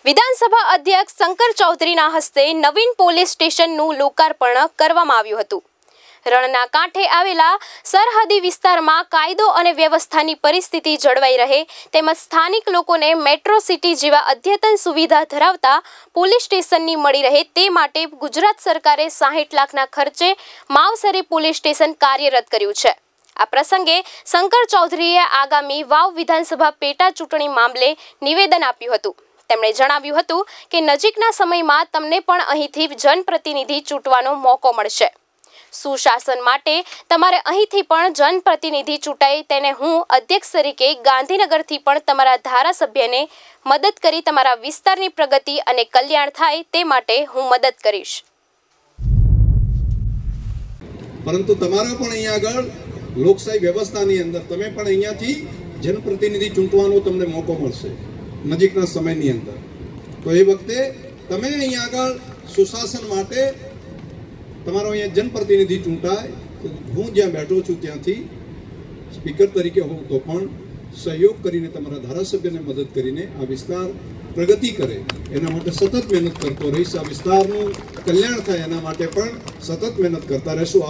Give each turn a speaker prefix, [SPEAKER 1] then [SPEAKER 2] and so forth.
[SPEAKER 1] વિધાનસભા અધ્યક્ષ શંકર ચૌધરીના હસ્તે નવીન પોલીસ સ્ટેશનનું લોકાર્પણ કરવામાં આવ્યું હતું। રણના કાંઠે આવેલા સરહદી વિસ્તારમાં કાયદો અને વ્યવસ્થાની પરિસ્થિતિ જળવાઈ રહે તેમજ સ્થાનિક લોકોને મેટ્રો સિટી જેવા અદ્યતન સુવિધા ધરાવતા પોલીસ સ્ટેશનની મળી રહે તે માટે ગુજરાત સરકારે 60 લાખના ખર્ચે માવસરી પોલીસ સ્ટેશન કાર્યરત કર્યું છે। આ પ્રસંગે શંકર ચૌધરીએ આગામી વાવ વિધાનસભા પેટા ચૂંટણી મામલે નિવેદન આપ્યું હતું। તેમણે જણાવ્યું હતું કે નજીકના સમયમાં તમને પણ અહીંથી જનપ્રતિનિધિ ચૂંટવાનો મોકો મળશે। સુશાસન માટે તમારે અહીંથી પણ જનપ્રતિનિધિ ચૂંટાય તેને હું અધ્યક્ષ તરીકે ગાંધીનગરથી પણ તમારા ધારાસભ્યને મદદ કરી તમારા વિસ્તારની પ્રગતિ અને કલ્યાણ થાય તે માટે હું મદદ કરીશ।
[SPEAKER 2] પરંતુ તમારા પણ અહીંયા આગળ લોકશાહી વ્યવસ્થાની અંદર તમે પણ અહીંયાથી જનપ્રતિનિધિ ચૂંટવાનો તમને મોકો મળશે નજીકના સમયની અંદર। તો એ વખતે તમે અહીંયા આગળ સુશાસન માટે તમારો અહીંયા જનપ્રતિનિધિ ચૂંટાય તો હું જ્યાં બેઠો છું ત્યાંથી સ્પીકર તરીકે હોઉં તો પણ સહયોગ કરીને તમારા ધારાસભ્યને મદદ કરીને આ વિસ્તાર પ્રગતિ કરે એના માટે સતત મહેનત કરતો રહીશ। આ વિસ્તારનું કલ્યાણ થાય એના માટે પણ સતત મહેનત કરતા રહેશું।